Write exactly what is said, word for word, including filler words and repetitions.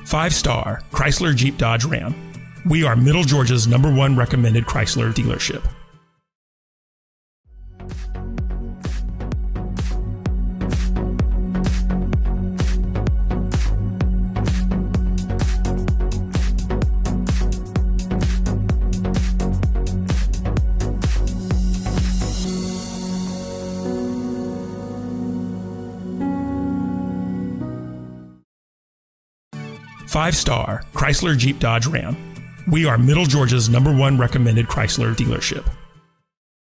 Five star Chrysler Jeep Dodge Ram. We are Middle Georgia's number one recommended Chrysler dealership. Five star Chrysler Jeep Dodge Ram. We are Middle Georgia's number one recommended Chrysler dealership.